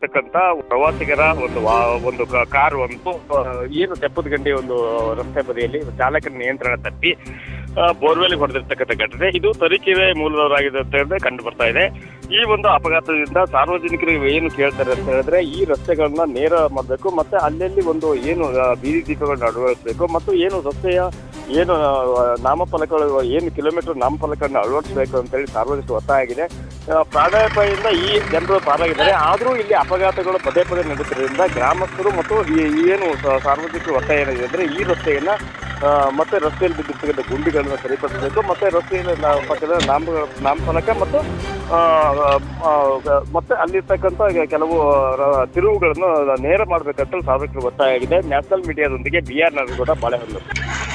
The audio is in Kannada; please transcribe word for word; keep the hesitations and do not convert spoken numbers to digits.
ಇರ್ತಕ್ಕಂಥ ಪ್ರವಾಸಿಗರ ಒಂದು ವಾ- ಒಂದು ಕ- ಕಾರು ಒಂದು ಆ, ಏನು ತೆಪ್ಪದ ಗಂಡಿ ಒಂದು ರಸ್ತೆ ಬದಿಯಲ್ಲಿ ಚಾಲಕನ ನಿಯಂತ್ರಣ ತಪ್ಪಿ ಬೋರ್ವೆಲ್ ಹೊಡೆದಿರ್ತಕ್ಕಂಥ ಘಟನೆ ಇದು ತರೀಕೆರೆ ಮೂಲದವರಾಗಿದೆ ಅಂತ ಹೇಳಿದ್ರೆ ಕಂಡು ಬರ್ತಾ ಇದೆ. ಈ ಒಂದು ಅಪಘಾತದಿಂದ ಸಾರ್ವಜನಿಕರಿಗೆ ಏನು ಕೇಳ್ತಾರೆ ಅಂತ ಹೇಳಿದ್ರೆ ಈ ರಸ್ತೆಗಳನ್ನ ನೇರ ಮಾಡಬೇಕು, ಮತ್ತೆ ಅಲ್ಲಲ್ಲಿ ಒಂದು ಏನು ಆ, ಬೀದಿ ದೀಪಗಳನ್ನ ಅಳವಡಿಸಬೇಕು ಮತ್ತು ಏನು ರಸ್ತೆಯ ಏನು ಆ, ನಾಮಫಲಕಗಳು ಏನು ಕಿಲೋಮೀಟರ್ ನಾಮಫಲಕಗಳನ್ನ ಅಳವಡಿಸಬೇಕು ಅಂತ ಹೇಳಿ ಸಾರ್ವಜನಿಕರು ಒತ್ತಾಯ ಆಗಿದೆ. ಆ, ಪ್ರಾಣಾಪಾಯದಿಂದ ಈ ಜನರು ಪಾರಾಗಿದ್ದಾರೆ. ಆದರೂ ಇಲ್ಲಿ ಅಪಘಾತಗಳು ಪದೇ ಪದೇ ನಡೆಯುತ್ತಿರೋದ್ರಿಂದ ಗ್ರಾಮಸ್ಥರು ಮತ್ತು ಈ- ಈ ಏನು ಸ- ಸಾರ್ವಜನಿಕರು ಒತ್ತಾಯ ಏನಿದೆ ಅಂದ್ರೆ ಈ ರಸ್ತೆಯನ್ನ ಆ, ಮತ್ತೆ ರಸ್ತೆಯಲ್ಲಿ ಬಿದ್ದಿರ್ತಕ್ಕಂಥ ಗುಂಡಿಗಳನ್ನ ಸರಿಪಡಿಸಬೇಕು, ಮತ್ತೆ ರಸ್ತೆಯಲ್ಲಿ ನಾ- ಪಕ್ಕದ ನಾಮ ನಾಮಫಲಕ ಮತ್ತು ಆ, ಆ, ಮತ್ತೆ ಅಲ್ಲಿರ್ತಕ್ಕಂಥ ಕೆಲವು ರ- ತಿರುವುಗಳನ್ನು ನೇರ ಮಾಡಬೇಕಂತ ಸಾರ್ವಜನಿಕರು ಒತ್ತಾಯ ಆಗಿದೆ. ನ್ಯಾಷನಲ್ ಮೀಡಿಯಾದೊಂದಿಗೆ ಬಿ ಆರ್ ನಾರಾಯಣಗೌಡ ಬಾಳೆಹೊನ್ನೂರು.